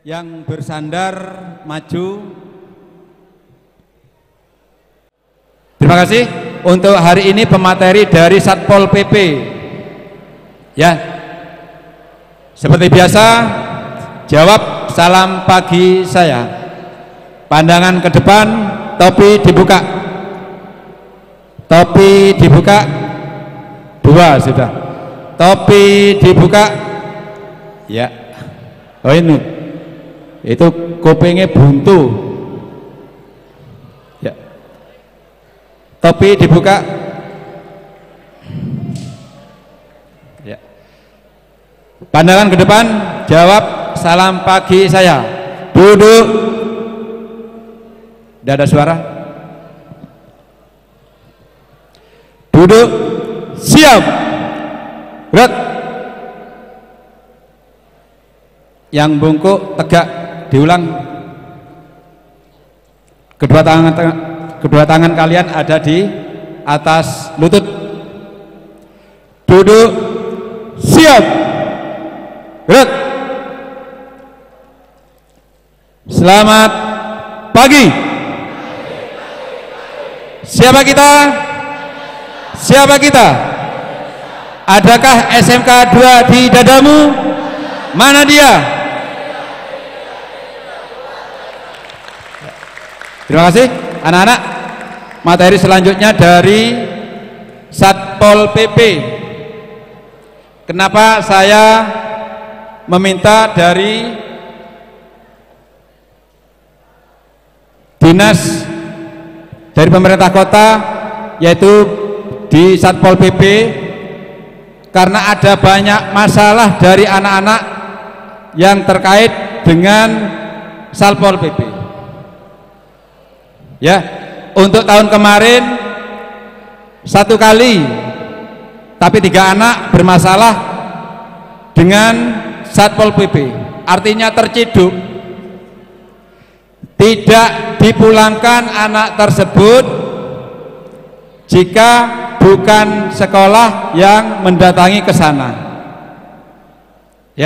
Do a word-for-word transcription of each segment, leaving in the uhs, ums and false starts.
yang bersandar maju. Terima kasih. Untuk hari ini pemateri dari Satpol P P. Ya. Seperti biasa, jawab salam pagi saya. Pandangan ke depan, topi dibuka. Topi dibuka. Dua sudah. Topi dibuka. Ya. Oh ini. Itu kupingnya buntu. Topi dibuka. Ya. Pandangan ke depan, jawab salam pagi saya. Duduk. Tidak ada suara. Duduk. Siap. Berat. Yang bungkuk tegak, diulang. Kedua tangan tengah. Kedua tangan kalian ada di atas lutut. Duduk. Siap. Gerak. Selamat pagi. Siapa kita? Siapa kita? Adakah S M K dua di dadamu? Mana dia? Terima kasih anak-anak. Materi selanjutnya dari Satpol P P. Kenapa saya meminta dari dinas dari pemerintah kota, yaitu di Satpol P P, karena ada banyak masalah dari anak-anak yang terkait dengan Satpol P P. Ya, untuk tahun kemarin satu kali, tapi tiga anak bermasalah dengan Satpol P P. Artinya terciduk, tidak dipulangkan anak tersebut jika bukan sekolah yang mendatangi ke sana. Ya,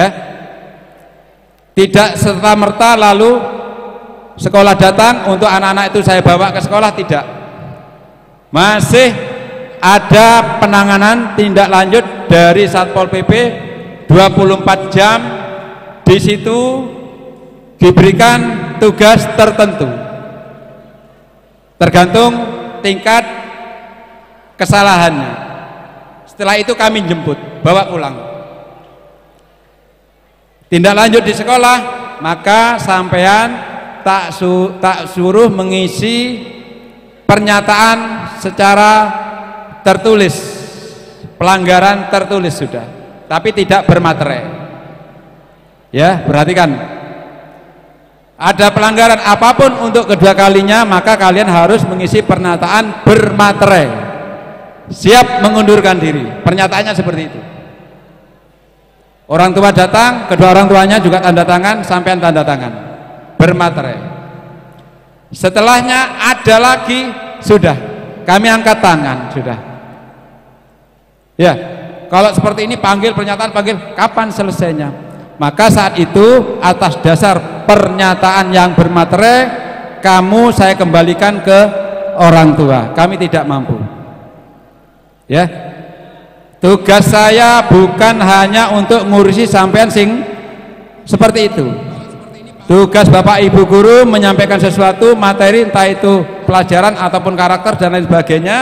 tidak serta-merta lalu sekolah datang untuk anak-anak itu saya bawa ke sekolah, tidak. Masih ada penanganan tindak lanjut dari Satpol P P dua puluh empat jam. Di situ diberikan tugas tertentu tergantung tingkat kesalahannya. Setelah itu kami jemput, bawa pulang. Tindak lanjut di sekolah, maka sampean tak, su, tak suruh mengisi pernyataan secara tertulis, pelanggaran tertulis sudah, tapi tidak bermaterai. Ya, perhatikan, ada pelanggaran apapun untuk kedua kalinya, maka kalian harus mengisi pernyataan bermaterai, siap mengundurkan diri. Pernyataannya seperti itu. Orang tua datang, kedua orang tuanya juga tanda tangan, sampean tanda tangan, bermaterai. Setelahnya ada lagi, sudah kami angkat tangan, sudah. Ya, kalau seperti ini panggil pernyataan, panggil kapan selesainya. Maka saat itu atas dasar pernyataan yang bermaterai, kamu saya kembalikan ke orang tua. Kami tidak mampu. Ya, tugas saya bukan hanya untuk ngurusi sampean sing seperti itu. Tugas Bapak Ibu guru menyampaikan sesuatu materi, entah itu pelajaran ataupun karakter dan lain sebagainya,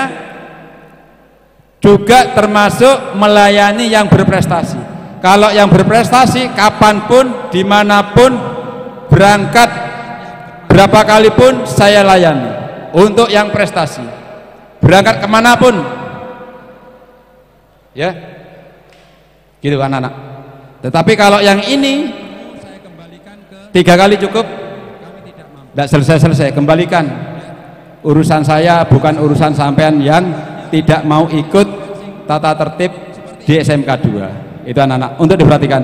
juga termasuk melayani yang berprestasi. Kalau yang berprestasi, kapanpun, dimanapun, berangkat berapa kali pun saya layani. Untuk yang prestasi, berangkat kemanapun, ya, gitu anak-anak. Tetapi kalau yang ini tiga kali cukup, tidak selesai-selesai, kembalikan. Urusan saya bukan urusan sampean yang tidak mau ikut tata tertib di S M K dua. Itu anak-anak, untuk diperhatikan.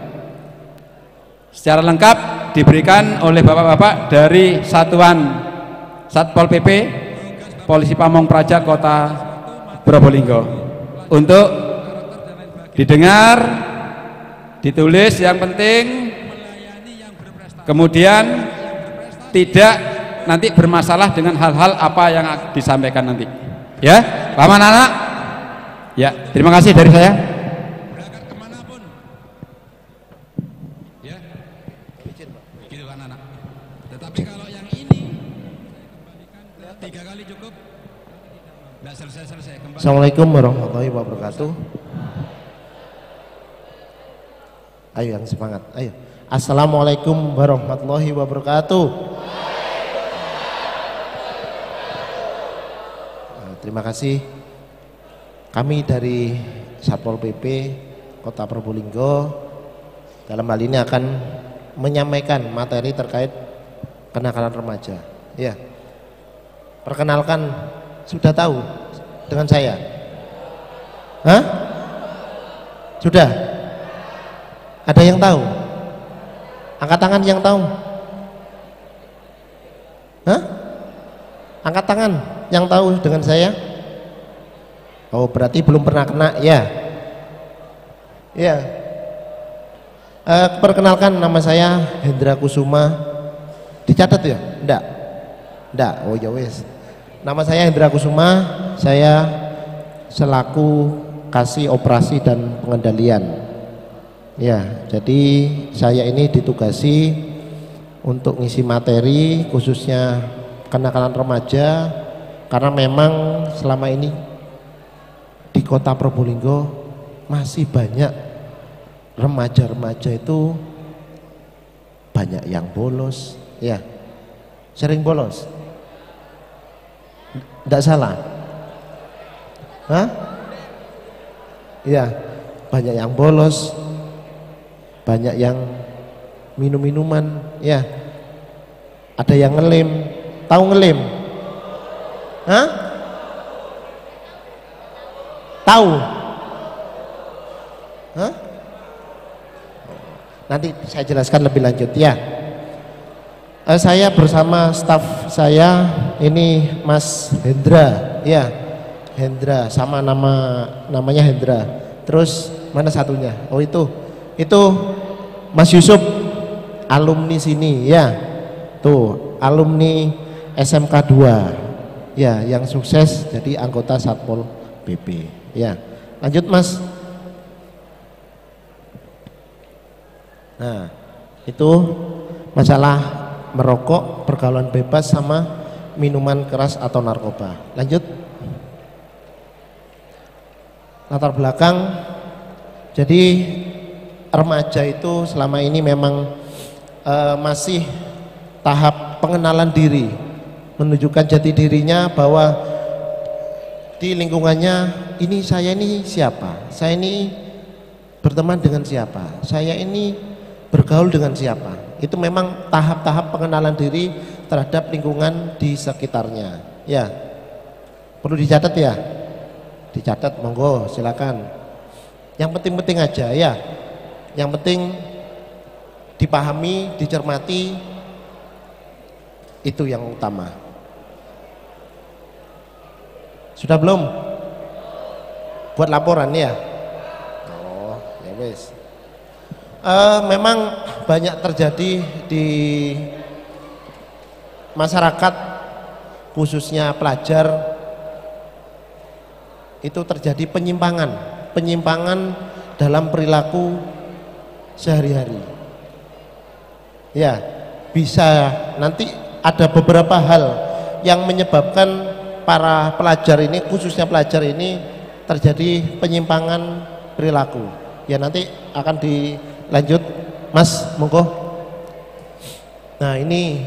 Secara lengkap diberikan oleh bapak-bapak dari Satuan Satpol P P Polisi Pamong Praja Kota Probolinggo, untuk didengar, ditulis. Yang penting kemudian tidak nanti bermasalah dengan hal-hal apa yang disampaikan nanti. Ya, paham anak-anak? Ya, terima kasih dari saya. Berangkat kemanapun. Ya, gitu kan anak. Tetapi kalau yang ini kembalikan ke tiga kali cukup. Nggak selesai-selesai. Assalamualaikum warahmatullahi wabarakatuh. Ayo yang semangat, ayo. Assalamualaikum warahmatullahi wabarakatuh. Nah, terima kasih. Kami dari Satpol P P Kota Probolinggo dalam hal ini akan menyampaikan materi terkait kenakalan remaja. Ya, perkenalkan, sudah tahu dengan saya? Hah? Sudah? Ada yang tahu? Angkat tangan yang tahu. Hah? Angkat tangan yang tahu dengan saya. Oh, berarti belum pernah kena ya. Ya. Uh, perkenalkan, nama saya Hendra Kusuma. Dicatat ya? Enggak. Enggak. Oh ya wes. Nama saya Hendra Kusuma. Saya selaku kasih operasi dan pengendalian. Ya, jadi saya ini ditugasi untuk ngisi materi khususnya kenakalan remaja, karena memang selama ini di Kota Probolinggo masih banyak remaja-remaja itu banyak yang bolos, ya, sering bolos. Tidak salah? Hah? Ya, banyak yang bolos, banyak yang minum-minuman, ya. Ada yang ngelem. Tahu ngelem? Hah? Tahu? Hah? Nanti saya jelaskan lebih lanjut ya. Eh, saya bersama staf saya ini Mas Hendra, ya. Hendra, sama nama namanya Hendra. Terus mana satunya? Oh itu. Itu Mas Yusuf, alumni sini ya. Tuh, alumni S M K dua. Ya, yang sukses jadi anggota Satpol P P. Ya. Lanjut, Mas. Nah, itu masalah merokok, pergaulan bebas sama minuman keras atau narkoba. Lanjut. Latar belakang. Jadi remaja itu selama ini memang uh, masih tahap pengenalan diri, menunjukkan jati dirinya bahwa di lingkungannya ini saya ini siapa, saya ini berteman dengan siapa, saya ini bergaul dengan siapa. Itu memang tahap-tahap pengenalan diri terhadap lingkungan di sekitarnya. Ya, perlu dicatat ya, dicatat, monggo silakan. Yang penting-penting aja ya. Yang penting dipahami, dicermati, itu yang utama. Sudah belum? Buat laporan ya? Oh, ya wes. Uh, memang banyak terjadi di masyarakat, khususnya pelajar, itu terjadi penyimpangan, penyimpangan dalam perilaku sehari-hari. Ya, bisa nanti ada beberapa hal yang menyebabkan para pelajar ini, khususnya pelajar ini, terjadi penyimpangan perilaku. Ya, nanti akan dilanjut, Mas, monggo. Nah, ini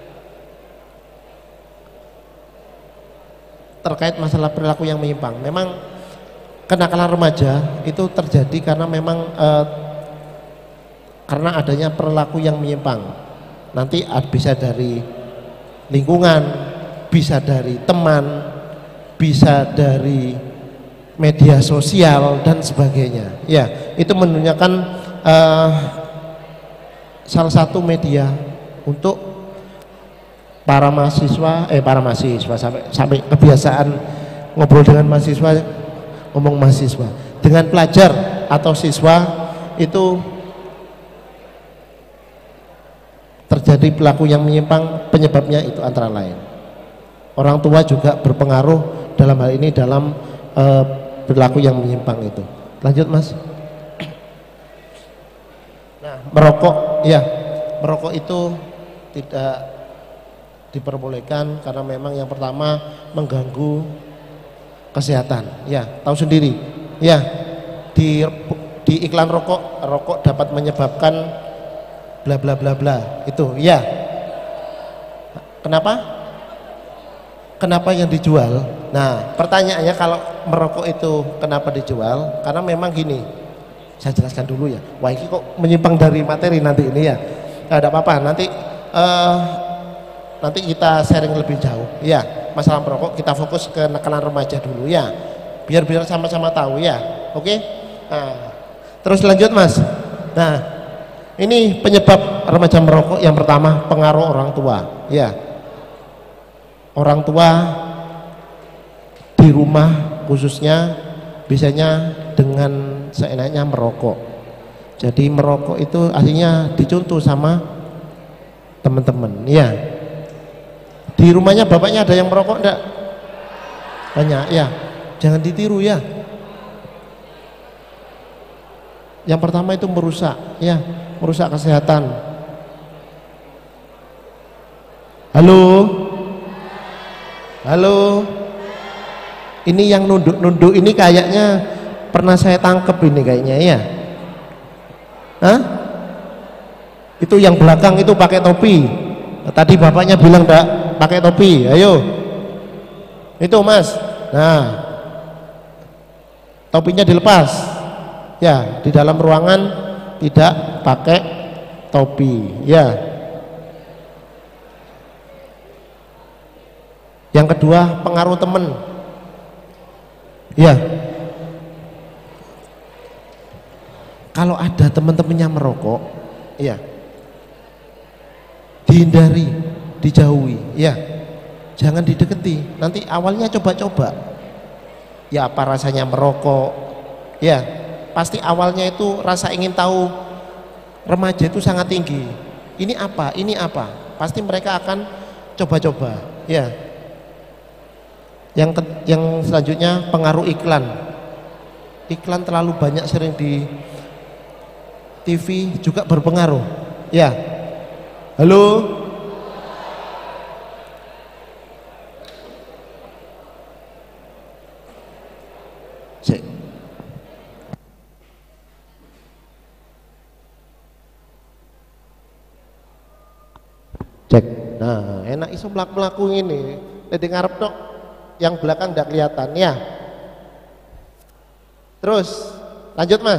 terkait masalah perilaku yang menyimpang. Memang kenakalan remaja itu terjadi karena memang eh, karena adanya perilaku yang menyimpang. Nanti bisa dari lingkungan, bisa dari teman, bisa dari media sosial dan sebagainya. Ya, itu menunjukkan uh, salah satu media untuk para mahasiswa, eh para mahasiswa sampai sampai kebiasaan ngobrol dengan mahasiswa, ngomong mahasiswa, dengan pelajar atau siswa itu dari pelaku yang menyimpang, penyebabnya itu antara lain. Orang tua juga berpengaruh dalam hal ini, dalam uh, perilaku yang menyimpang itu. Lanjut Mas. Nah, merokok, ya, merokok itu tidak diperbolehkan karena memang yang pertama mengganggu kesehatan. Ya, tahu sendiri. Ya, di di iklan rokok, rokok dapat menyebabkan bla bla bla bla. Itu, ya. Kenapa? Kenapa yang dijual? Nah, pertanyaannya kalau merokok itu kenapa dijual? Karena memang gini. Saya jelaskan dulu ya. Wah, ini kok menyimpang dari materi nanti ini ya. Nggak ada apa-apa. Nanti uh, nanti kita sharing lebih jauh. Ya, masalah merokok kita fokus ke kenakalan remaja dulu ya. Biar biar sama-sama tahu ya. Oke? Nah, terus lanjut Mas. Nah, ini penyebab remaja merokok yang pertama pengaruh orang tua. Ya. Orang tua di rumah khususnya biasanya dengan seenaknya merokok. Jadi merokok itu aslinya dicontoh sama teman-teman. Ya. Di rumahnya bapaknya ada yang merokok enggak? Banyak ya. Jangan ditiru ya. Yang pertama itu merusak, ya, merusak kesehatan. Halo, halo. Ini yang nunduk-nunduk ini kayaknya pernah saya tangkep ini kayaknya ya. Hah? Itu yang belakang itu pakai topi. Tadi bapaknya bilang enggak pakai topi. Ayo. Itu Mas. Nah. Topinya dilepas. Ya, di dalam ruangan tidak pakai topi. Ya. Yang kedua, pengaruh teman. Ya. Kalau ada teman-temannya merokok, ya, dihindari, dijauhi, ya, jangan dideketi. Nanti awalnya coba-coba, ya apa rasanya merokok, ya, pasti awalnya itu rasa ingin tahu remaja itu sangat tinggi. Ini apa, ini apa, pasti mereka akan coba-coba, ya. Yang ke, yang selanjutnya pengaruh iklan. Iklan terlalu banyak sering di T V juga berpengaruh. Ya. Halo. Cek. Cek. Nah, enak iso melaku ini. Jadi ngarep tok, yang belakang tidak kelihatan ya. Terus lanjut Mas.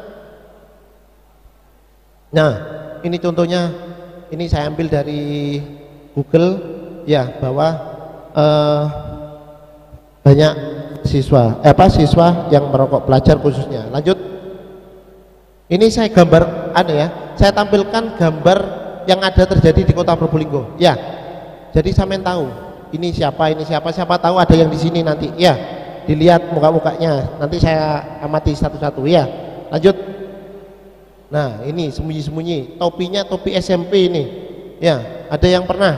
Nah, ini contohnya, ini saya ambil dari Google ya, bahwa eh, banyak siswa, eh, apa siswa yang merokok, pelajar khususnya. Lanjut. Ini saya gambar, ada ya, saya tampilkan gambar yang ada terjadi di Kota Probolinggo. Ya, jadi sampean tahu ini siapa, ini siapa, siapa tahu ada yang di sini nanti. Ya, dilihat muka-mukanya. Nanti saya amati satu-satu ya. Lanjut. Nah, ini sembunyi-sembunyi, topinya topi S M P ini. Ya, ada yang pernah?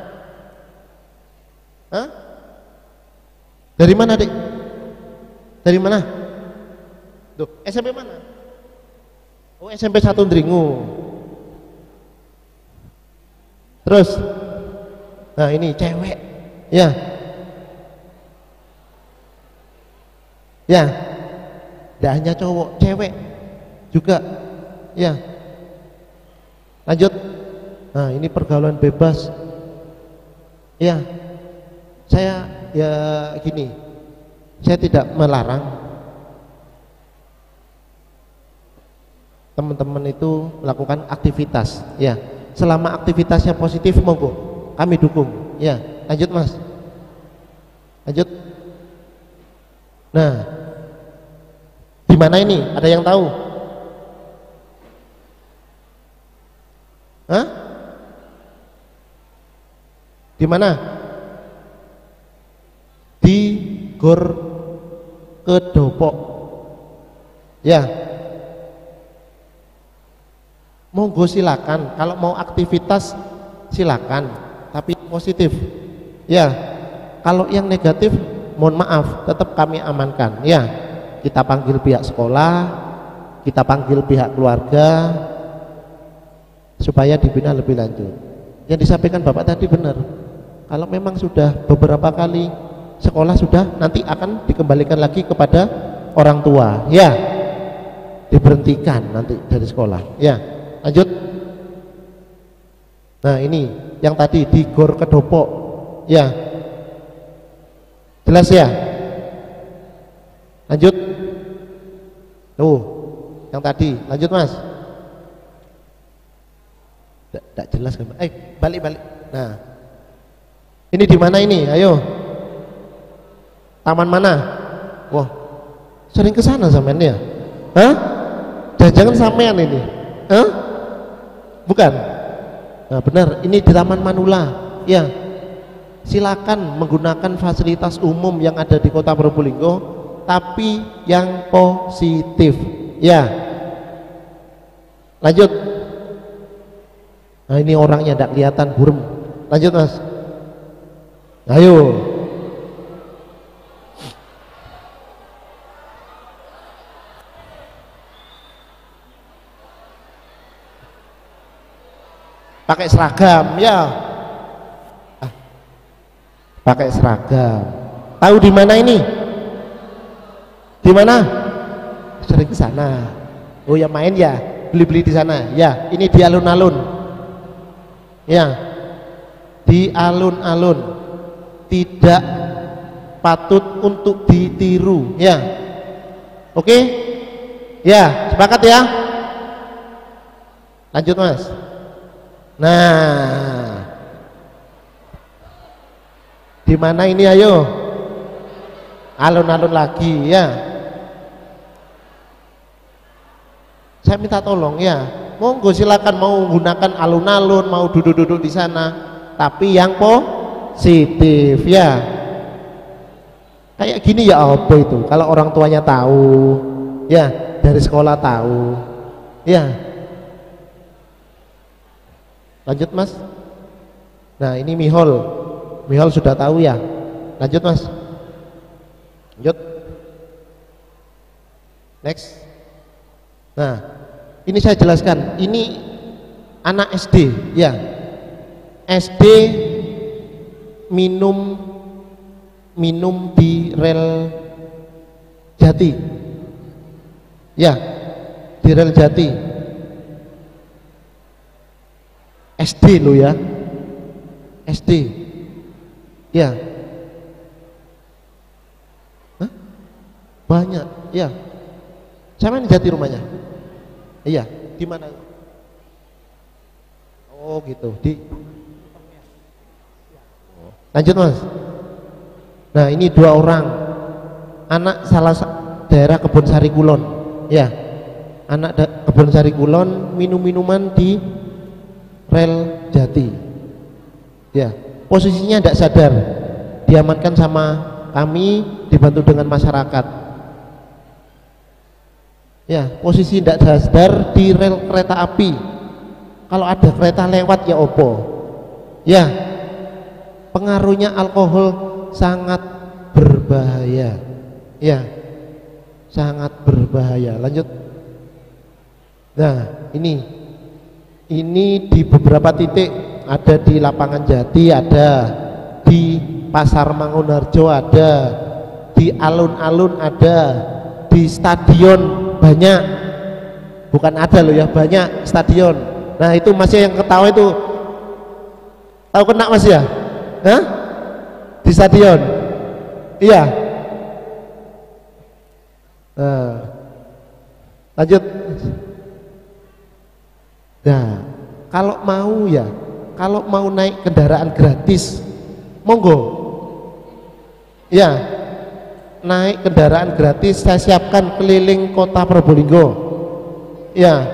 Hah? Dari mana, Dik? Dari mana? Tuh, S M P mana? Oh, S M P satu Ndringu. Terus, nah ini cewek, ya, ya, tidak hanya cowok, cewek juga, ya. Lanjut, nah ini pergaulan bebas, ya. Saya ya gini, saya tidak melarang teman-teman itu melakukan aktivitas, ya. Selama aktivitasnya positif, monggo kami dukung. Ya, lanjut Mas. Lanjut. Nah, di mana ini? Ada yang tahu? Hah? Di mana? Di Gor Kedopok. Ya. Monggo silakan, kalau mau aktivitas silakan, tapi positif. Ya, kalau yang negatif, mohon maaf, tetap kami amankan. Ya, kita panggil pihak sekolah, kita panggil pihak keluarga, supaya dibina lebih lanjut. Yang disampaikan Bapak tadi benar. Kalau memang sudah beberapa kali sekolah sudah, nanti akan dikembalikan lagi kepada orang tua. Ya, diberhentikan nanti dari sekolah. Ya, lanjut. Nah, ini yang tadi di Gor Kedopo. Ya, jelas ya. Lanjut. Tuh, yang tadi. Lanjut Mas. Tidak jelas kan? Eh, balik balik. Nah, ini di mana ini? Ayo. Taman mana? Wah, sering ke sana sampean ya? Hah? Jangan-jangan sampean ini? Hah? Bukan? Nah, benar. Ini di Taman Manula. Ya. Silakan menggunakan fasilitas umum yang ada di Kota Probolinggo, tapi yang positif. Ya. Lanjut. Nah, ini orangnya tidak kelihatan, burem. Lanjut Mas. Ayo. Pakai seragam, ya. Ah. Pakai seragam. Tahu di mana ini? Di mana? Sering ke sana. Oh ya, main ya, beli-beli di sana. Ya, ini di alun-alun. Ya, di alun-alun. Tidak patut untuk ditiru. Ya, oke. Ya, sepakat ya. Lanjut Mas. Nah, di mana ini? Ayo, alun-alun lagi ya. Saya minta tolong ya, monggo silakan mau gunakan alun-alun, mau duduk-duduk di sana, tapi yang positif ya. Kayak gini ya apa itu? Kalau orang tuanya tahu, ya dari sekolah tahu, ya. Lanjut Mas. Nah, ini Mihol. Mihol sudah tahu ya. Lanjut Mas. Lanjut. Next. Nah, ini saya jelaskan. Ini anak S D ya. S D minum minum di rel Jati. Ya, di rel Jati. S D lo ya, S D, ya, hah? Banyak, ya. Sama ini Jati rumahnya, iya. Di mana? Oh gitu, di. Lanjut Mas. Nah, ini dua orang, anak salah daerah Kebonsari Kulon, ya. Anak da Kebonsari Kulon minum minuman di rel Jati. Ya, posisinya tidak sadar, diamankan sama kami, dibantu dengan masyarakat. Ya, posisi tidak sadar di rel kereta api. Kalau ada kereta lewat ya opo. Ya, pengaruhnya alkohol sangat berbahaya. Ya, sangat berbahaya. Lanjut. Nah, ini ini di beberapa titik, ada di lapangan Jati, ada di Pasar Mangunharjo, ada di alun-alun, ada di stadion, banyak. Bukan ada loh ya, banyak stadion. Nah, itu masih yang ketawa itu tahu kena Mas ya? Hah? Di stadion. Iya. Nah, lanjut. Nah, kalau mau ya, kalau mau naik kendaraan gratis, monggo. Ya, naik kendaraan gratis saya siapkan keliling Kota Probolinggo. Ya,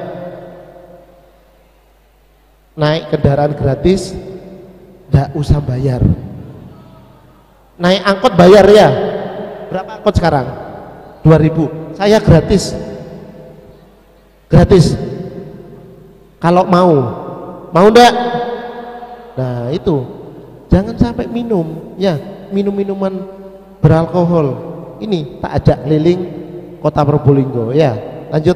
naik kendaraan gratis, tidak usah bayar. Naik angkot bayar ya. Berapa angkot sekarang? dua ribu. Saya gratis. Gratis. Kalau mau, mau enggak? Nah itu, jangan sampai minum, ya minum minuman beralkohol. Ini tak ajak keliling kota Probolinggo, ya lanjut.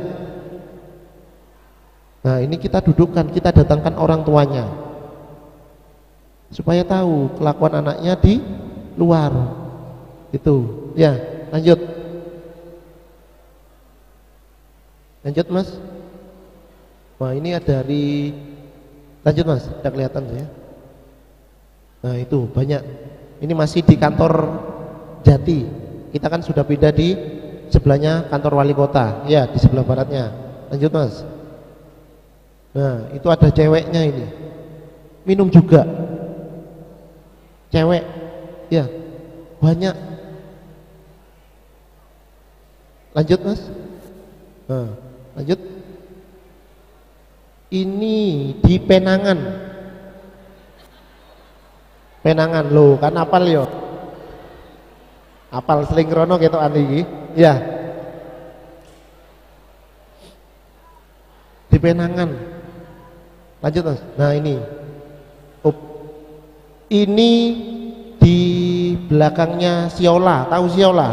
Nah ini kita dudukkan, kita datangkan orang tuanya supaya tahu kelakuan anaknya di luar. Itu, ya lanjut. Lanjut mas. Wah ini ada dari, lanjut mas, tidak kelihatan ya. Nah itu banyak. Ini masih di kantor Jati. Kita kan sudah beda di sebelahnya kantor wali kota, ya di sebelah baratnya. Lanjut mas. Nah itu ada ceweknya ini, minum juga, cewek, ya banyak. Lanjut mas. Nah, lanjut. Ini di Penangan. Penangan lo kan apal yo. Apal selingkrono gitu andi. Ya. Di Penangan. Lanjut mas. Nah ini. Up. Ini di belakangnya Siola. Tahu Siola?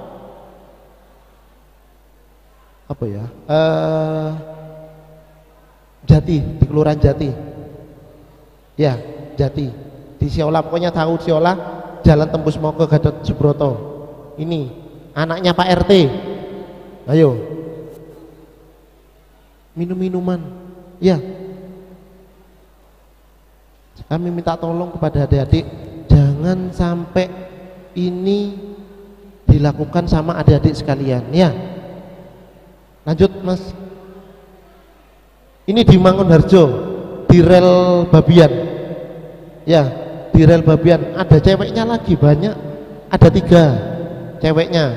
Apa ya? Uh, Jati, di Kelurahan Jati. Ya, Jati. Di Siola, pokoknya tahu Siola, jalan tembus mau ke Gatot Subroto. Ini anaknya Pak R T. Ayo. Minum-minuman. Ya. Kami minta tolong kepada adik-adik, jangan sampai ini dilakukan sama adik-adik sekalian, ya. Lanjut mas. Ini di Mangunharjo, di rel Babian, ya di rel Babian. Ada ceweknya lagi banyak, ada tiga ceweknya.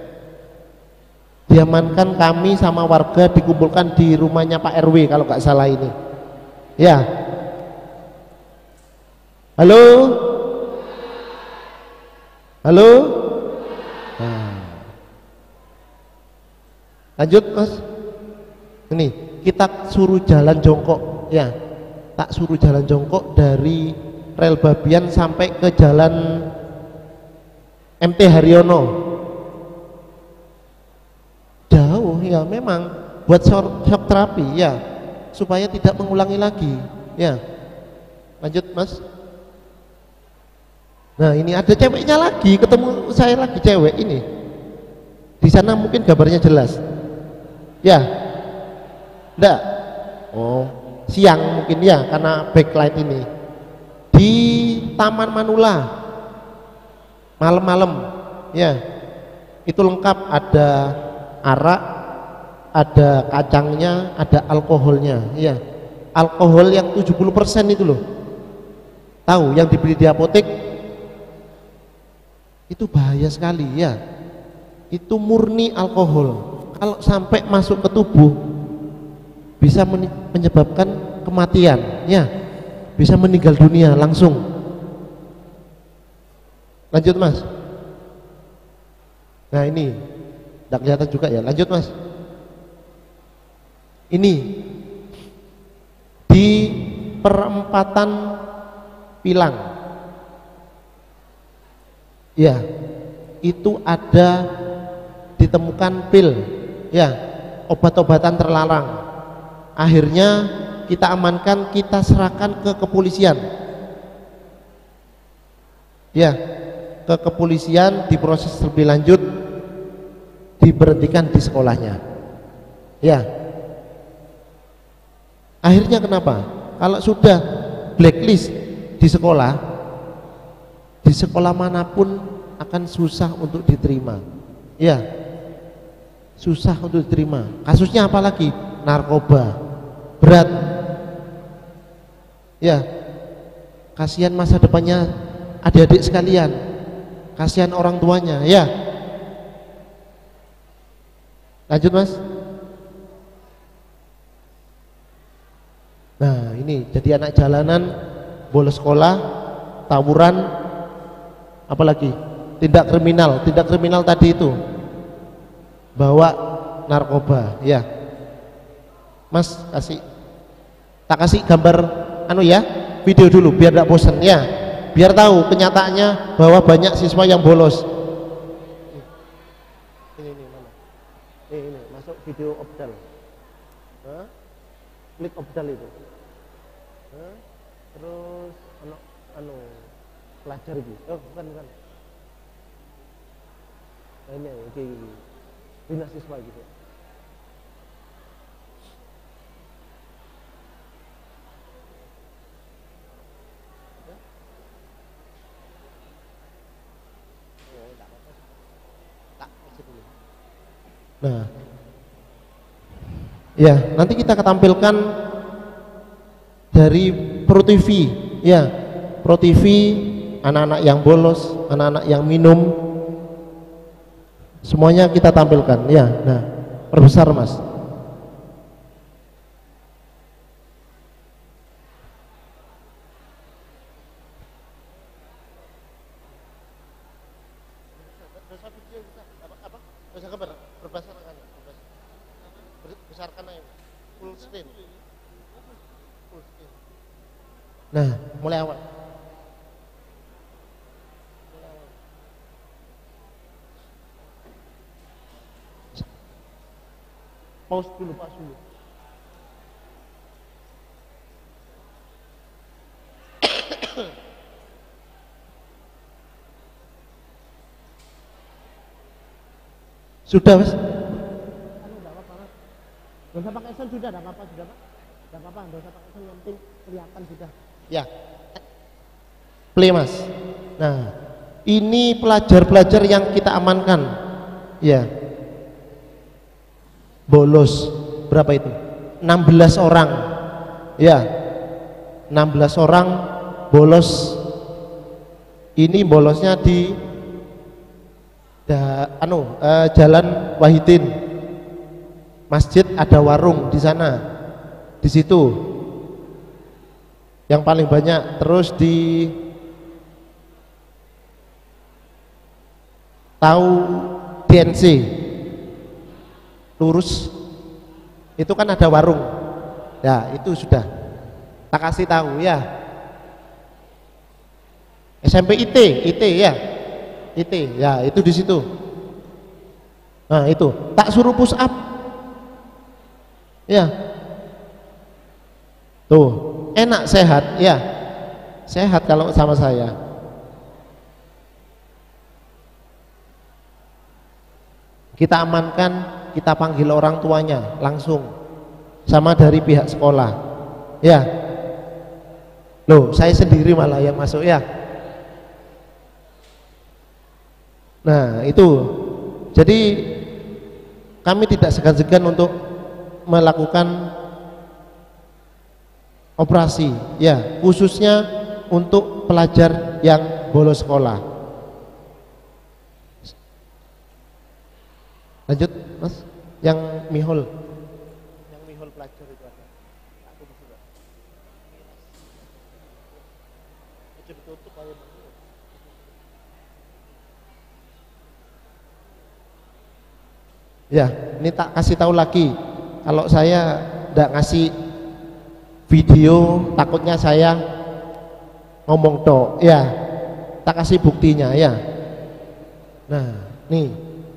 Diamankan kami sama warga, dikumpulkan di rumahnya Pak R W kalau nggak salah ini. Ya. Halo, halo. Nah. Lanjut mas. Ini kita suruh jalan jongkok, ya tak suruh jalan jongkok dari rel Babian sampai ke jalan M T Haryono. Jauh ya memang, buat shock, shock terapi ya, supaya tidak mengulangi lagi, ya. Lanjut mas. Nah ini ada ceweknya lagi, ketemu saya lagi cewek ini. Di sana mungkin gambarnya jelas, ya. Enggak. Oh, siang mungkin ya karena backlight ini. Di Taman Manula. Malam-malam. Ya. Itu lengkap, ada arak, ada kacangnya, ada alkoholnya, ya. Alkohol yang tujuh puluh persen itu loh. Tahu yang dibeli di apotek? Itu bahaya sekali, ya. Itu murni alkohol. Kalau sampai masuk ke tubuh bisa menyebabkan kematian, ya, bisa meninggal dunia langsung. Lanjut mas. Nah ini tidak kelihatan juga ya. Lanjut mas. Ini di perempatan Pilang, ya, itu ada ditemukan pil, ya, obat-obatan terlarang. Akhirnya kita amankan, kita serahkan ke kepolisian, ya, ke kepolisian, diproses lebih lanjut, diberhentikan di sekolahnya, ya. Akhirnya kenapa? Kalau sudah blacklist di sekolah, di sekolah manapun akan susah untuk diterima, ya, susah untuk diterima. Kasusnya apalagi? Narkoba. Berat, ya. Kasihan masa depannya adik-adik sekalian, kasihan orang tuanya, ya. Lanjut mas. Nah ini jadi anak jalanan, bolos sekolah, tawuran, apalagi tindak kriminal. Tindak kriminal tadi itu bawa narkoba, ya. Mas kasih, tak kasih gambar anu ya, video dulu biar tidak bosan ya, biar tahu kenyataannya bahwa banyak siswa yang bolos. Ini ini mana? Ini, ini masuk video Opdal. Hah? Klik Opdal itu. Hah? Terus anu anu pelajar gitu. Oh bukan bukan. Nah, ini oke. Bina siswa gitu. Nah, ya nanti kita akan tampilkan dari Pro T V, ya Pro T V, anak-anak yang bolos, anak-anak yang minum, semuanya kita tampilkan, ya. Nah, perbesar mas. Nah, mulai awal. Pause dulu, pause dulu. Sudah mas? Gak usah pakai sound, sudah, tidak apa-apa, sudah pak. Tidak apa-apa, gak usah pakai sound, yang penting kelihatan sudah. Ya, play mas. Nah, ini pelajar-pelajar yang kita amankan. Ya, bolos berapa itu? enam belas orang. Ya, enam belas orang bolos. Ini bolosnya di da, anu, eh, Jalan Wahidin. Masjid ada warung di sana, di situ yang paling banyak. Terus di tahu D N C lurus itu kan ada warung ya, itu sudah tak kasih tahu ya. S M P I T I T ya, I T ya, itu di situ. Nah itu tak suruh push up ya, tuh enak, sehat ya, sehat kalau sama saya. Kita amankan, kita panggil orang tuanya langsung sama dari pihak sekolah ya. Loh, saya sendiri malah yang masuk ya. Nah itu, jadi kami tidak segan-segan untuk melakukan operasi ya, khususnya untuk pelajar yang bolos sekolah. Lanjut mas, yang mihol, yang mihol pelajar itu ada. Aku bisa. Tutup aja. Ya, ini tak kasih tahu lagi. Kalau saya tidak ngasih video, takutnya saya ngomong tok ya, tak kasih buktinya ya. Nah nih,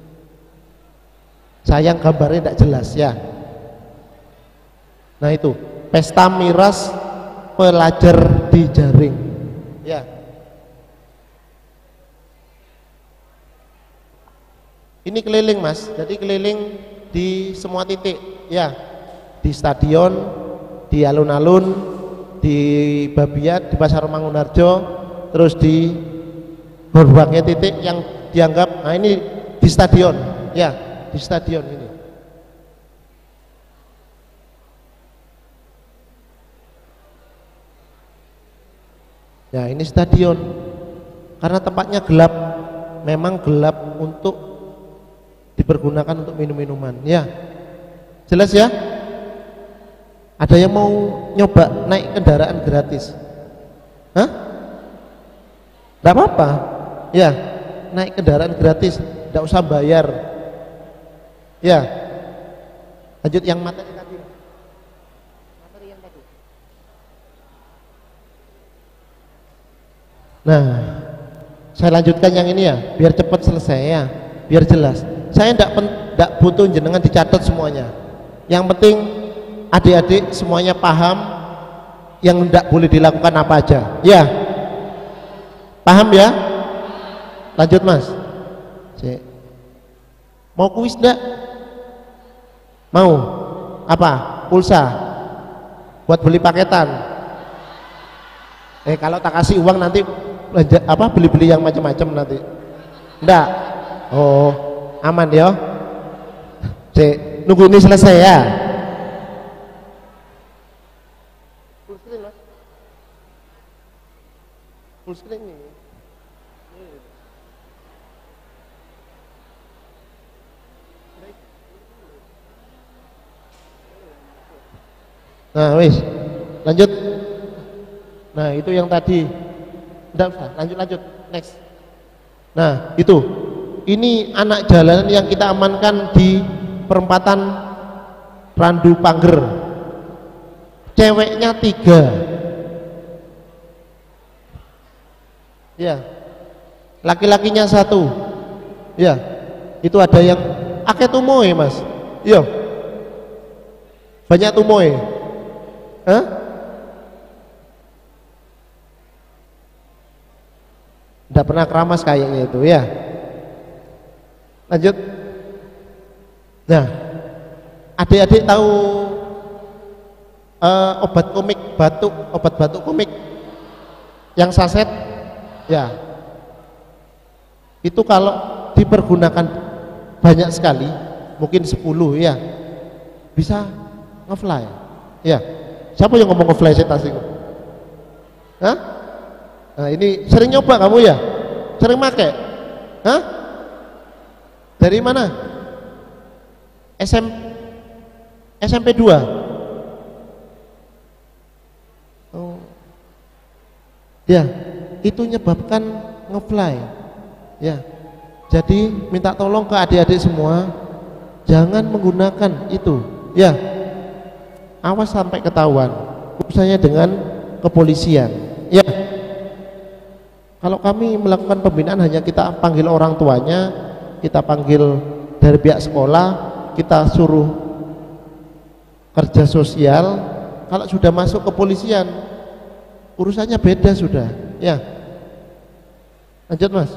sayang gambarnya tidak jelas ya. Nah itu pesta miras pelajar di Jaring ya. Ini keliling mas, jadi keliling di semua titik ya, di stadion, di alun-alun, di Babiat, di Pasar Mangunarjo, terus di berbagai titik yang dianggap. Nah ini di stadion ya, di stadion ini. Ya ini stadion, karena tempatnya gelap, memang gelap untuk dipergunakan untuk minum-minuman ya. Jelas ya? Ada yang mau nyoba naik kendaraan gratis? Hah? Tidak apa-apa ya, naik kendaraan gratis, tidak usah bayar ya. Lanjut yang materi tadi, materi yang tadi Nah, saya lanjutkan yang ini ya, biar cepat selesai ya, biar jelas. Saya tidak tidak butuh jenengan dicatat semuanya. Yang penting adik-adik semuanya paham yang tidak boleh dilakukan apa aja. Ya, paham ya? Lanjut mas. Cik. Mau kuis enggak? Mau? Apa? Pulsa? Buat beli paketan? Eh kalau tak kasih uang nanti belanja, apa beli-beli yang macam-macam nanti? Enggak? Oh, aman ya? Cik, nunggu ini selesai ya? Full screen mas? Full screen ini? Nah wis, lanjut. Nah itu yang tadi. Tidak usah, lanjut lanjut, next. Nah itu, ini anak jalanan yang kita amankan di perempatan Randu Panger. Ceweknya tiga. Ya, laki-lakinya satu. Ya, itu ada yang akeh tumoe mas. Iya, banyak tumoe. Hah? Tidak pernah keramas kayaknya itu ya. Lanjut. Nah, adik-adik tahu uh, obat komik batuk, obat batuk komik yang saset? Ya. Itu kalau dipergunakan banyak sekali, mungkin sepuluh ya, bisa ngefly. Ya. Siapa yang ngomong ngefly saya tasik? Hah? Nah ini sering nyoba kamu ya? Sering make? Hah? Dari mana? S M S M P dua? Oh. Ya, itu menyebabkan ngefly. Ya. Jadi minta tolong ke adik-adik semua, jangan menggunakan itu. Ya. Awas sampai ketahuan. Urusannya dengan kepolisian. Ya. Kalau kami melakukan pembinaan hanya kita panggil orang tuanya, kita panggil dari pihak sekolah, kita suruh kerja sosial. Kalau sudah masuk kepolisian, urusannya beda sudah. Ya. Lanjut mas.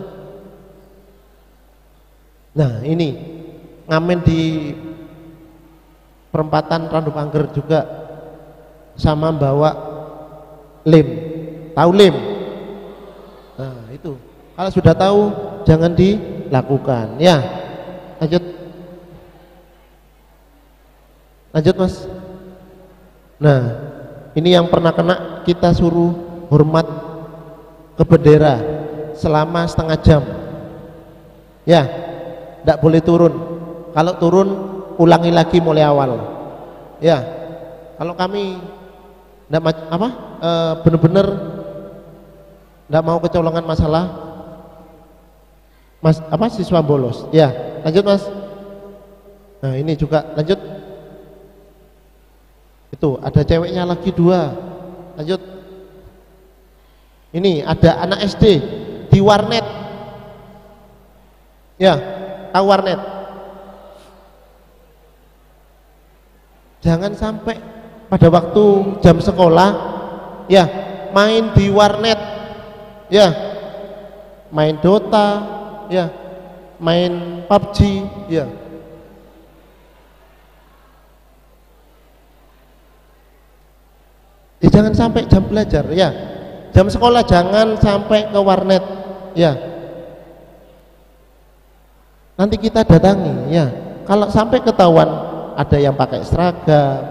Nah ini ngamen di perempatan Randu Panger juga sama bawa lem. Tahu lem? Nah itu kalau sudah tahu jangan dilakukan ya. Lanjut lanjut mas. Nah ini yang pernah kena kita suruh hormat ke bendera selama setengah jam ya, tidak boleh turun. Kalau turun ulangi lagi mulai awal ya. Kalau kami tidak apa e, benar-benar tidak mau kecolongan masalah mas apa siswa bolos ya. Lanjut mas. Nah ini juga lanjut. Itu ada ceweknya lagi dua. Lanjut. Ini ada anak S D di warnet ya. Tahu warnet? Jangan sampai pada waktu jam sekolah ya main di warnet ya, main Dota ya, main P U B G ya. Ya jangan sampai jam belajar ya, jam sekolah jangan sampai ke warnet ya. Nanti kita datangi ya. Kalau sampai ketahuan ada yang pakai seragam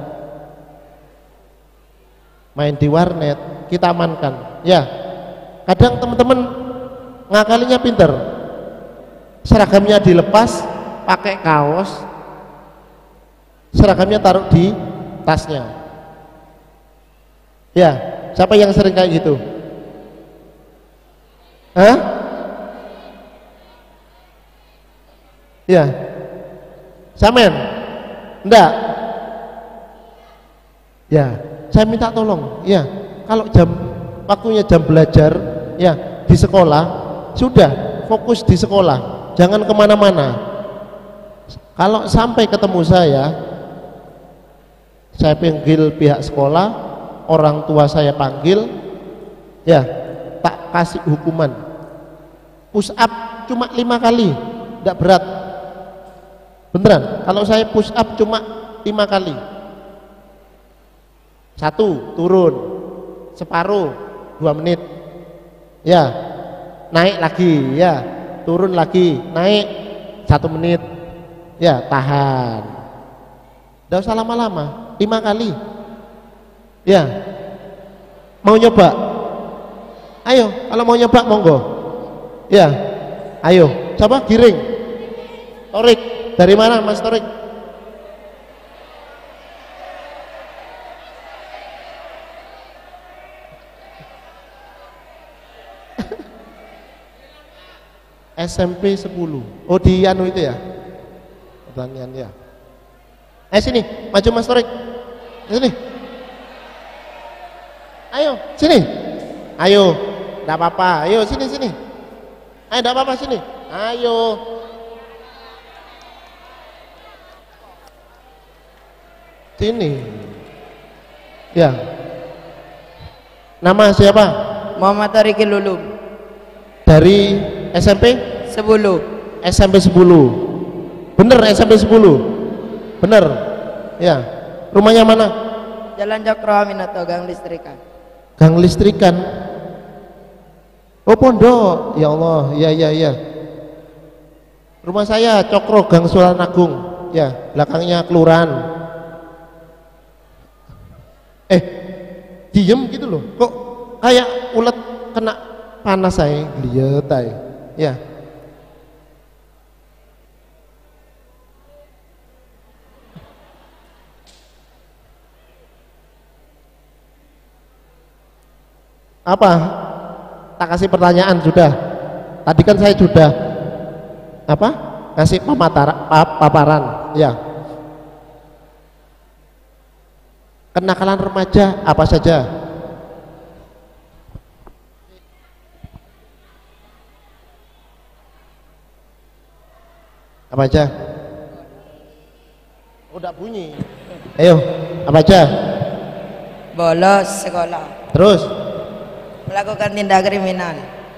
main di warnet, kita amankan ya. Kadang teman-teman ngakalinya pinter, seragamnya dilepas, pakai kaos, seragamnya taruh di tasnya ya. Siapa yang sering kayak gitu? Hah? Ya Samen? Enggak? Ya, saya minta tolong ya, kalau jam waktunya jam belajar ya di sekolah, sudah fokus di sekolah, jangan kemana-mana. Kalau sampai ketemu saya, saya panggil pihak sekolah, orang tua saya panggil, ya tak kasih hukuman. Push up cuma lima kali, tidak berat. Beneran, kalau saya push up cuma lima kali. Satu, turun, separuh, dua menit. Ya, naik lagi, ya, turun lagi, naik, satu menit. Ya, tahan. Tidak usah lama-lama, lima kali. Ya, mau nyoba? Ayo, kalau mau nyoba monggo. Ya, ayo, coba giring. Torik, dari mana Mas Torik? S M P sepuluh. Oh di anu itu ya? Pertanian ya. Eh sini, maju Mas Torik. Sini. Ayo, sini. Ayo, enggak apa-apa. Ayo sini sini. Ayo enggak apa-apa sini. Ayo. Sini. Ya. Nama siapa? Muhammad Tariqil Lulum. Dari S M P? sepuluh. S M P sepuluh. Bener S M P sepuluh. Bener. Ya. Rumahnya mana? Jalan Cokro Aminato, Gang Listrikan. Gang Listrikan. Oh pondok. Ya Allah. Ya ya ya. Rumah saya Cokro Gang Sulanagung. Ya, belakangnya kelurahan. Eh, diem gitu loh. Kok kayak ulet kena panas saya, lihat aja. Ya. Apa? Tak kasih pertanyaan sudah. Tadi kan saya sudah apa? Kasih pematar, paparan, ya. Kenakalan remaja apa saja? Apa aja? Udah bunyi. Ayo, apa aja? Bolos sekolah. Terus? Melakukan tindak kriminal.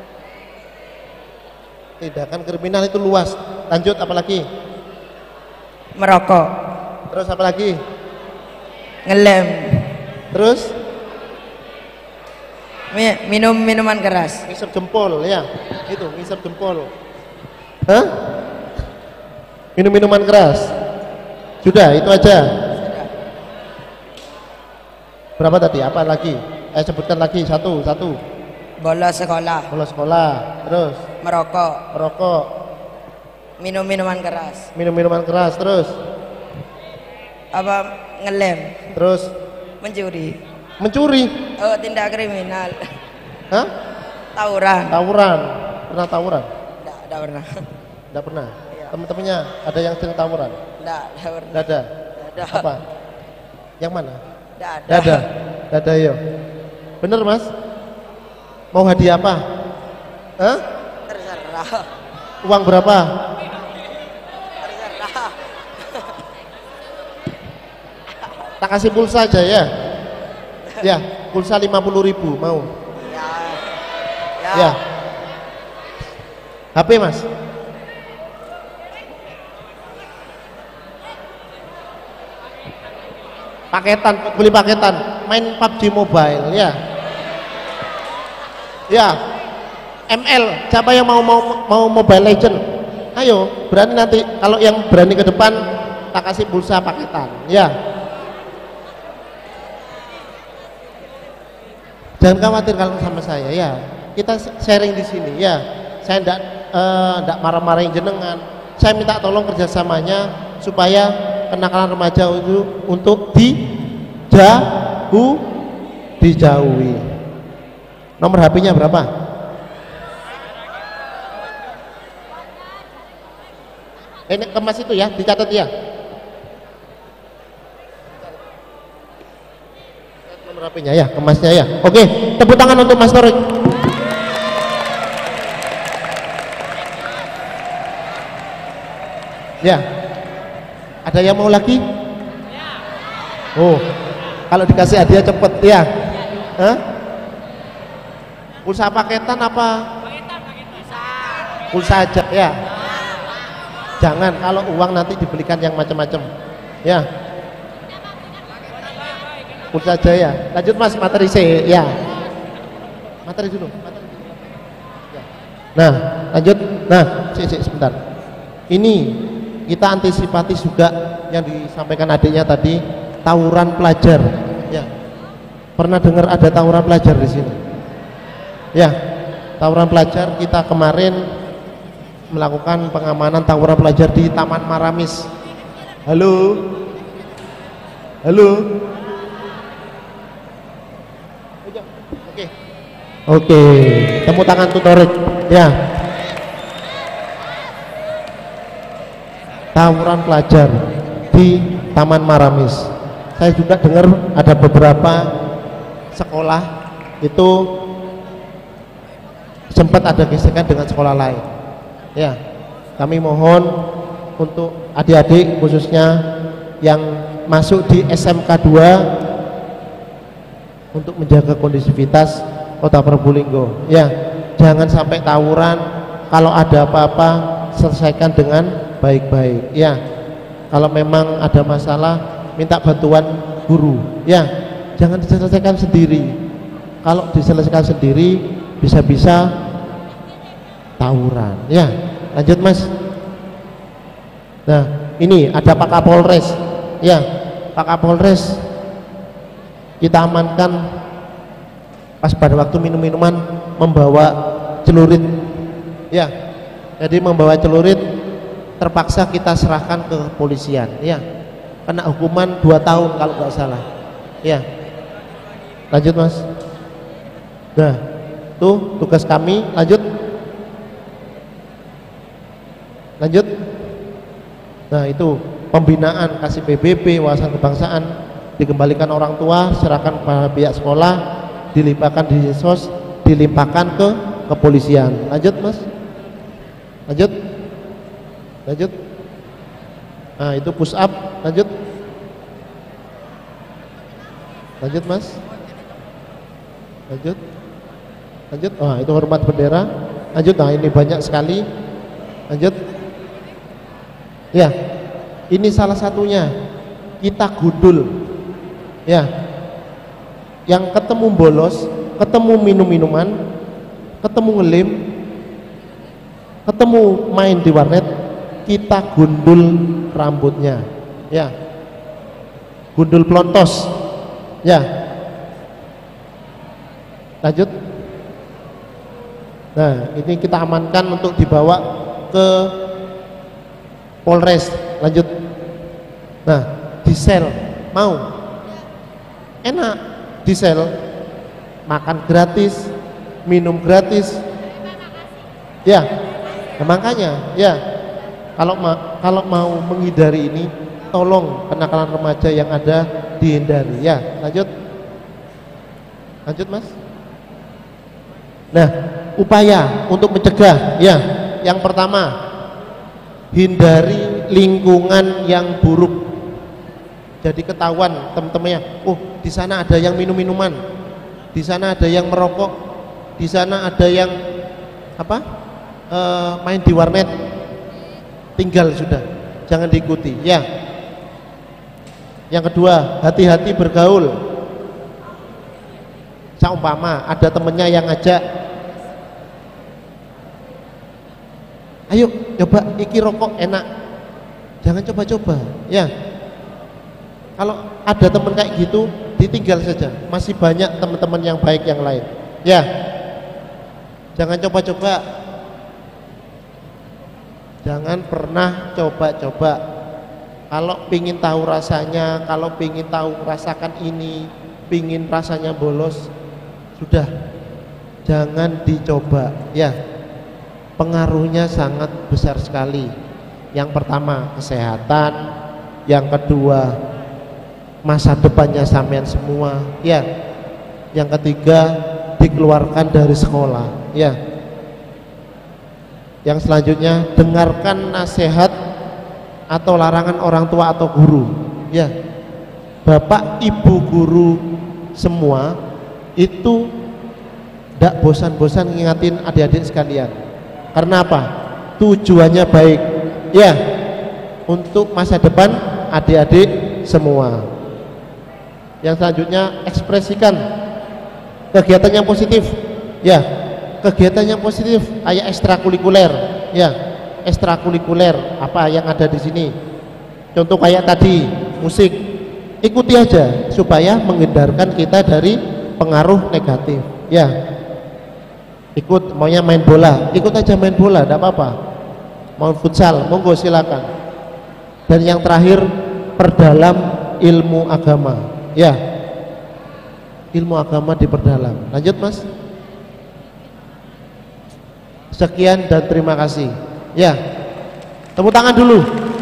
Tindakan kriminal itu luas. Lanjut apa lagi? Merokok. Terus apa lagi? Ngelem. Terus? Mi- minum minuman keras. Ngisep jempol ya. Itu ngisep jempol. Hah? Minum minuman keras. Sudah, itu aja. Sudah. Berapa tadi? Apa lagi? Eh sebutkan lagi satu, satu. Bolos sekolah. Bolos sekolah. Terus? Merokok. Merokok. Minum minuman keras. Minum minuman keras. Terus? Apa ngelem. Terus? Mencuri. Mencuri. Oh, tindak kriminal. Hah? Tawuran. Tawuran. Pernah tawuran? Enggak, enggak pernah. Enggak pernah. Iya. Teman-temannya ada yang sering tawuran? Enggak, enggak pernah. Enggak ada. Enggak ada. Apa? Yang mana? Enggak ada. Enggak ada. Enggak ada, yo. Bener, Mas? Mau hadiah apa? Hah? Terserah. Uang berapa? Terserah. Tak kasih pulsa aja ya. Ya, pulsa lima puluh ribu mau. Ya. Ya. Ya. H P Mas. Paketan, beli paketan, main P U B G Mobile ya. Ya. M L, siapa yang mau mau mau Mobile Legend? Ayo, berani nanti kalau yang berani ke depan tak kasih pulsa paketan, ya. Jangan khawatir kalau sama saya ya. Kita sharing di sini ya. Saya enggak enggak uh, marah-marahin jenengan. Saya minta tolong kerjasamanya supaya kenakalan remaja itu untuk dijauh dijauhi. Nomor H P-nya berapa? Ini kemas itu ya, dicatat ya. Nomor H P-nya ya, kemasnya ya. Oke, tepuk tangan untuk Mas Torik. Ya. Ada yang mau lagi? Oh, kalau dikasih hadiah cepet ya. Hah? Pulsa paketan apa? Pulsa aja ya. Jangan, kalau uang nanti dibelikan yang macam-macam. Ya. Pulsa aja ya. Lanjut Mas, materi C ya. Materi dulu. Materi. Ya. Nah, lanjut. Nah, C, C, sebentar. Ini kita antisipatif juga yang disampaikan adiknya tadi, tawuran pelajar. Ya. Pernah dengar ada tawuran pelajar di sini? Ya. Tawuran pelajar kita kemarin melakukan pengamanan tawuran pelajar di Taman Maramis. Halo. Halo. Oke. Oke, tepuk tangan tutorik. Ya. Tawuran pelajar di Taman Maramis. Saya juga dengar ada beberapa sekolah itu sempat ada gesekan dengan sekolah lain. Ya, kami mohon untuk adik-adik khususnya yang masuk di S M K dua untuk menjaga kondisivitas Kota Probolinggo. Ya, jangan sampai tawuran. Kalau ada apa-apa selesaikan dengan baik-baik. Ya, kalau memang ada masalah minta bantuan guru. Ya, jangan diselesaikan sendiri. Kalau diselesaikan sendiri bisa-bisa tawuran. Ya, lanjut Mas. Nah, ini ada Pak Kapolres. Ya, Pak Kapolres kita amankan pas pada waktu minum-minuman membawa celurit. Ya, jadi membawa celurit terpaksa kita serahkan ke kepolisian. Ya, kena hukuman dua tahun kalau nggak salah. Ya, lanjut Mas. Nah, tuh tugas kami. Lanjut. Lanjut. Nah, itu pembinaan, kasih P B B, wawasan kebangsaan, dikembalikan orang tua, serahkan pada pihak sekolah, dilimpahkan di sos, dilimpahkan ke kepolisian. Lanjut Mas. Lanjut. Lanjut. Nah, itu push up. Lanjut. Lanjut Mas. Lanjut. Lanjut. Wah, itu hormat bendera. Lanjut. Nah, ini banyak sekali. Lanjut. Ya, ini salah satunya kita gundul. Ya, yang ketemu bolos, ketemu minum-minuman, ketemu ngelim, ketemu main di warnet, kita gundul rambutnya. Ya, gundul plontos. Ya, lanjut. Nah, ini kita amankan untuk dibawa ke Polres. Lanjut. Nah, di sel mau enak, di sel makan gratis, minum gratis. Ya, nah, makanya ya kalau ma kalau mau menghindari ini, tolong kenakalan remaja yang ada dihindari. Ya, lanjut. Lanjut Mas. Nah, upaya untuk mencegah, ya, yang pertama, hindari lingkungan yang buruk. Jadi ketahuan teman-temannya, oh di sana ada yang minum-minuman, di sana ada yang merokok, di sana ada yang apa e, main di warnet, tinggal sudah, jangan diikuti. Ya. Yang kedua, hati-hati bergaul. Seumpama ada temennya yang ngajak, ayo coba iki rokok enak, jangan coba-coba. Ya, kalau ada teman kayak gitu ditinggal saja, masih banyak teman-teman yang baik yang lain. Ya, jangan coba-coba, jangan pernah coba-coba. Kalau pingin tahu rasanya, kalau pingin tahu rasakan ini, pingin rasanya bolos, sudah jangan dicoba. Ya, pengaruhnya sangat besar sekali. Yang pertama kesehatan, yang kedua masa depannya sampean semua. Ya, yang ketiga dikeluarkan dari sekolah. Ya, yang selanjutnya dengarkan nasihat atau larangan orang tua atau guru. Ya, bapak ibu guru semua itu tidak bosan-bosan ngingatin adik-adik sekalian. Karena apa? Tujuannya baik, ya, untuk masa depan adik-adik semua. Yang selanjutnya, ekspresikan kegiatan yang positif, ya, kegiatan yang positif, kayak ekstrakurikuler, ya, ekstrakurikuler apa yang ada di sini. Contoh kayak tadi musik, ikuti aja supaya menghindarkan kita dari pengaruh negatif, ya. Ikut, maunya main bola, ikut aja main bola, tidak apa-apa. Mau futsal, monggo silakan. Dan yang terakhir, perdalam ilmu agama, ya, ilmu agama diperdalam. Lanjut mas. Sekian dan terima kasih. Ya, tepuk tangan dulu.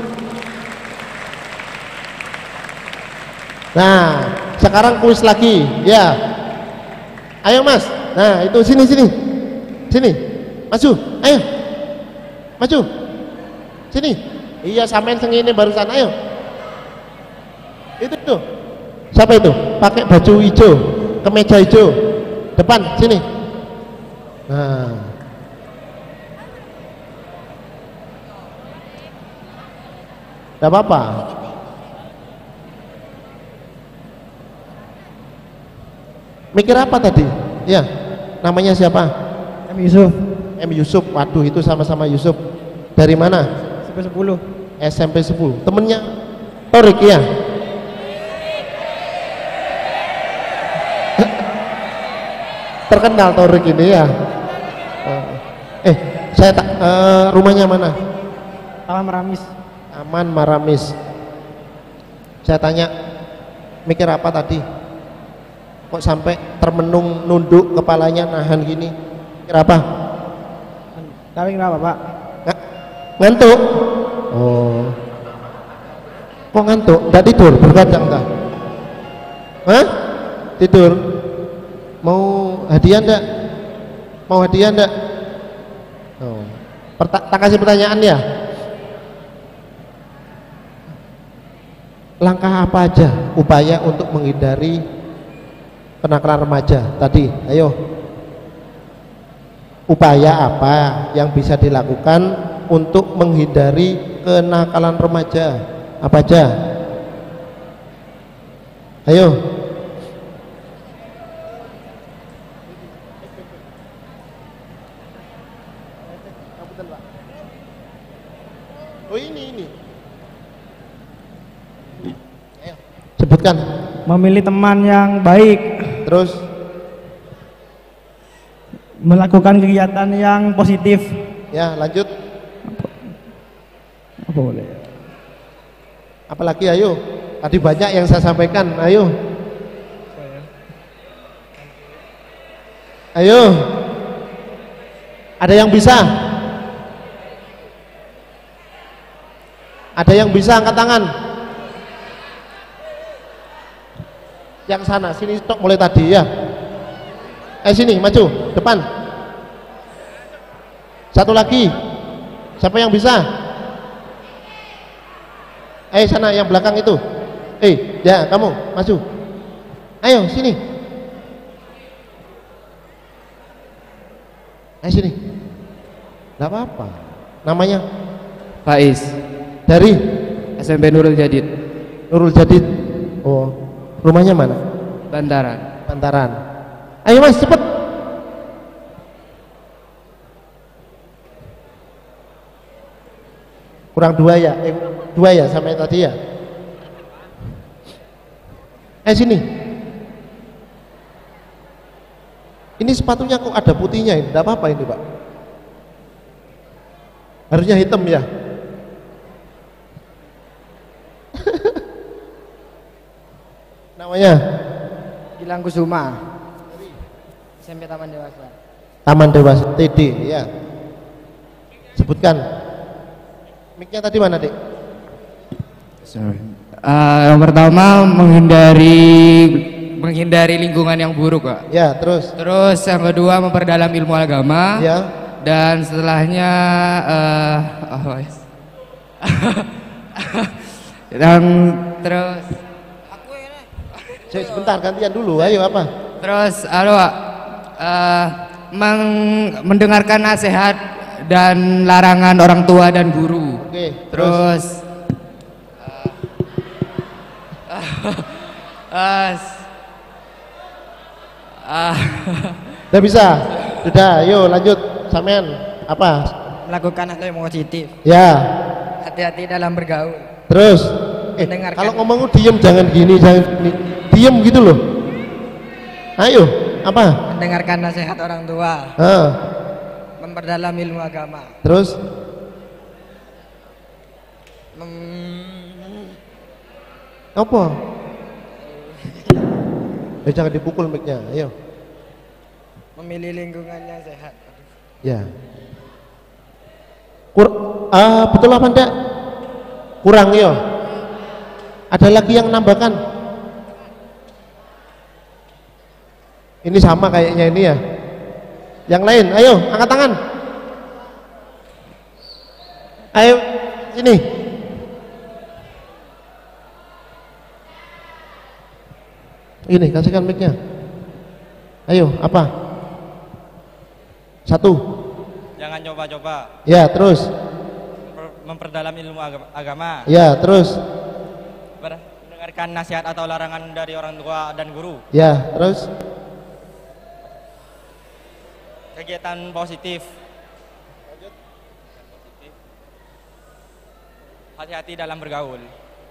Nah, sekarang kuis lagi, ya. Ayo mas. Nah, itu sini sini. Sini. Maju. Ayo. Maju. Sini. Iya, sampean sengini barusan, ayo. Itu tuh. Siapa itu? Pakai baju hijau, kemeja hijau. Depan, sini. Nah. Tidak apa-apa. Mikir apa tadi? Ya, namanya siapa? M Yusuf. M Yusuf. Waduh, itu sama-sama Yusuf. Dari mana? S M P sepuluh. S M P sepuluh. Temennya Torik ya? Terkenal Torik ini ya. Eh, saya tak, uh, rumahnya mana? Taman Maramis. Taman Maramis. Saya tanya, mikir apa tadi? Kok sampai termenung, nunduk kepalanya, nahan gini? Mikir apa? Tapi kenapa Pak? Ng ngantuk? Oh, kok ngantuk? Nggak tidur? Bergadang tak? Hah? Tidur? Mau hadiah enggak? Mau hadiah enggak? Oh. Tak kasih pertanyaan ya. Langkah apa aja upaya untuk menghindari kenakalan remaja tadi? Ayo, upaya apa yang bisa dilakukan untuk menghindari kenakalan remaja? Apa aja? Ayo. Oh ini ini. Ayo, sebutkan. Memilih teman yang baik. Terus melakukan kegiatan yang positif. ya, lanjut. Apa boleh? Apalagi, ayo. Tadi banyak yang saya sampaikan. Ayo. Ayo. Ada yang bisa? Ada yang bisa angkat tangan? Yang sana, sini stop mulai tadi ya. Eh sini, maju, depan. Satu lagi. Siapa yang bisa? Eh sana, yang belakang itu. Eh, ya kamu, maju. Ayo sini. Ayo sini. Gak apa-apa. Namanya? Faiz. Dari? S M P Nurul Jadid. Nurul Jadid. Oh, rumahnya mana? Bantaran. Bantaran. Ayo mas, cepet. Kurang dua ya? Eh, dua ya sampai tadi ya? Eh sini. Ini sepatunya kok ada putihnya ini? Tidak apa-apa ini pak. Harusnya hitam ya? Namanya? Gilang Kusuma. S M P Taman Dewasa. Taman Dewasa T D ya. Sebutkan. Mic-nya tadi mana, Dik? Sorry. Uh, yang pertama menghindari menghindari lingkungan yang buruk, Kak. Ya, terus. Terus yang kedua memperdalam ilmu agama. Ya. Dan setelahnya uh, oh, yes. yang terus Cek, sebentar gantian dulu, ayo apa? terus halo Pak, eh, meng- mendengarkan nasihat dan larangan orang tua dan guru. Oke, Terus eh, ah, Udah bisa? Sudah, ayo lanjut. Sampean apa? Lakukan hal yang positif. Ya, Hati-hati dalam bergaul. terus eh, Mendengarkan. kalau ngomong diem jangan gini, jangan gini. Diem gitu loh. Ayo, apa? Mendengarkan nasihat orang tua. Ah, Memperdalam ilmu agama. terus Mem- apa? Eh, jangan dipukul mic-nya. Ayo. memilih lingkungan yang sehat. Ya. Kur ah, betul apa enggak? Kurang yo. Ada lagi yang nambahkan? Ini sama kayaknya ini ya. Yang lain, ayo angkat tangan. Ayo sini. Ini kasihkan mic-nya. Ayo, apa? Satu. Jangan coba-coba Ya, terus. memper- memperdalam ilmu aga- agama, Ya, terus. Ber- mendengarkan nasihat atau larangan dari orang tua dan guru, Ya, terus. kegiatan positif, hati-hati dalam bergaul.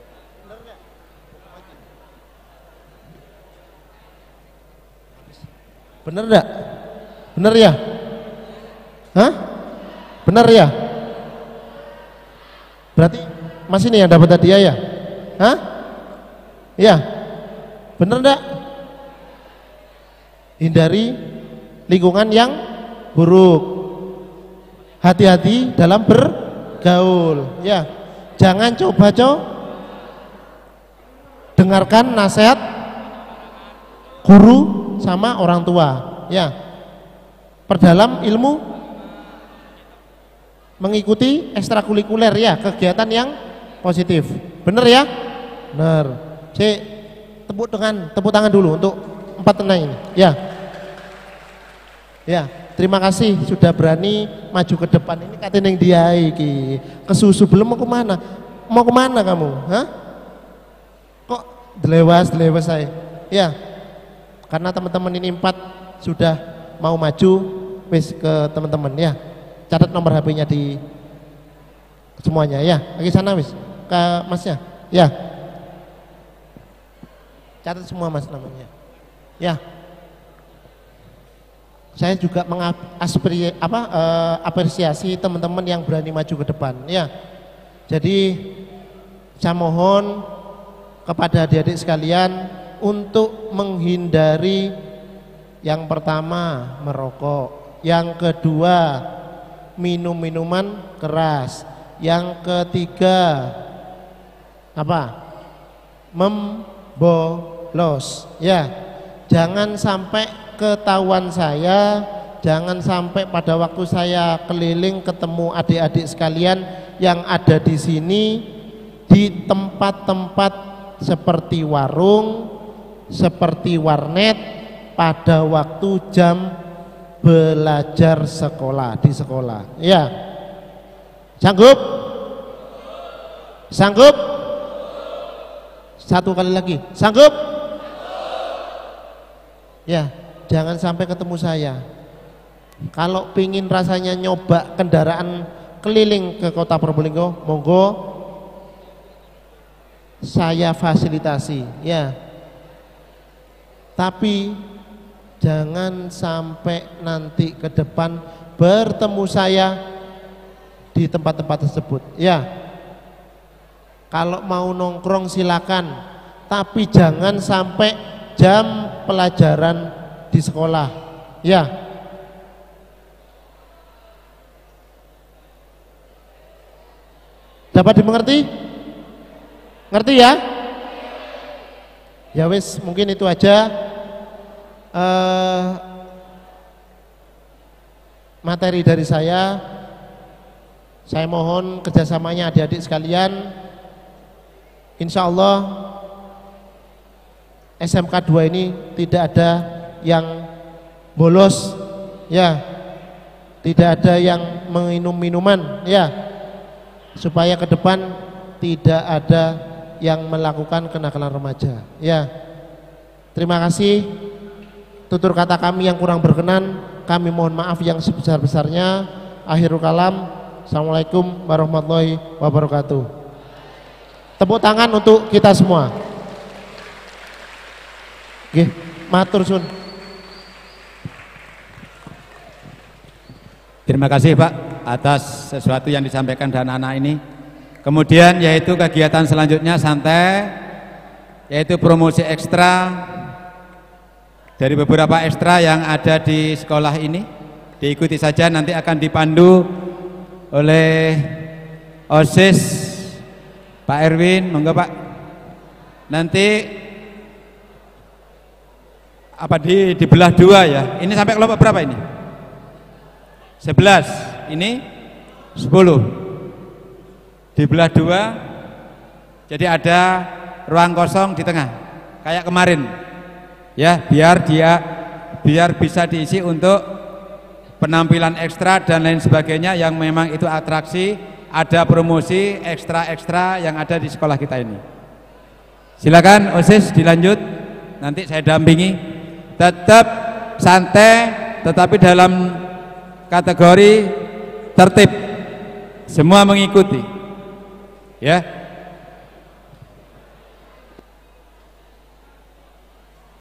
Bener enggak? Bener ya? Hah? Bener ya? Berarti Mas ini yang dapat hadiah ya? Hah? Iya. Bener enggak? Hindari lingkungan yang buruk. Hati-hati dalam bergaul. Ya. Jangan coba-coba dengarkan nasihat guru sama orang tua. Ya. Perdalam ilmu, mengikuti ekstrakurikuler ya, kegiatan yang positif. Bener ya? Bener. Cek, tepuk tangan, tepuk tangan dulu untuk empat tenang ini. Ya. Ya, terima kasih sudah berani maju ke depan. Ini katanya yang dia iki. Kesusu belum mau kemana? Mau kemana kamu? Hah? Kok delewas delewas saya? Ya, karena teman-teman ini empat sudah mau maju, wis ke teman-teman ya. Catat nomor H P-nya di semuanya ya. Lagi sana wis ke Masnya. Ya. Catat semua Mas namanya. Ya. Saya juga mengaspri apa eh, apresiasi teman-teman yang berani maju ke depan ya. Jadi saya mohon kepada adik-adik sekalian untuk menghindari yang pertama merokok, yang kedua minum minuman keras, yang ketiga apa? Membolos ya. Jangan sampai ketahuan saya, jangan sampai pada waktu saya keliling ketemu adik-adik sekalian yang ada di sini di tempat-tempat seperti warung, seperti warnet pada waktu jam belajar sekolah di sekolah. Ya. Sanggup? Sanggup? Satu kali lagi. Sanggup? Ya. Jangan sampai ketemu saya. Kalau pingin rasanya nyoba kendaraan keliling ke kota Probolinggo, monggo saya fasilitasi ya. Tapi jangan sampai nanti ke depan bertemu saya di tempat-tempat tersebut ya. Kalau mau nongkrong silakan, tapi jangan sampai jam pelajaran di sekolah ya. Dapat dimengerti? Ngerti ya? Ya wis, mungkin itu aja uh, materi dari saya. Saya mohon kerjasamanya adik-adik sekalian insya Allah S M K dua ini tidak ada yang bolos, ya, tidak ada yang menginum minuman, ya, supaya ke depan tidak ada yang melakukan kenakalan remaja, ya. Terima kasih. Tutur kata kami yang kurang berkenan, kami mohon maaf yang sebesar-besarnya. Akhirul kalam. Assalamualaikum warahmatullahi wabarakatuh. Tepuk tangan untuk kita semua. Oke, matur sun. Terima kasih Pak atas sesuatu yang disampaikan dan anak ini. Kemudian yaitu kegiatan selanjutnya santai, yaitu promosi ekstra dari beberapa ekstra yang ada di sekolah ini. Diikuti saja, nanti akan dipandu oleh OSIS Pak Erwin, monggo Pak. Nanti apa di dibelah dua ya. Ini sampai kelompok berapa ini? sebelas. Ini sepuluh. Dibelah dua. Jadi ada ruang kosong di tengah. Kayak kemarin. Ya, biar dia biar bisa diisi untuk penampilan ekstra dan lain sebagainya yang memang itu atraksi, ada promosi ekstra-ekstra yang ada di sekolah kita ini. Silakan OSIS dilanjut, nanti saya dampingi. Tetap santai, tetapi dalam kategori tertib, semua mengikuti, ya.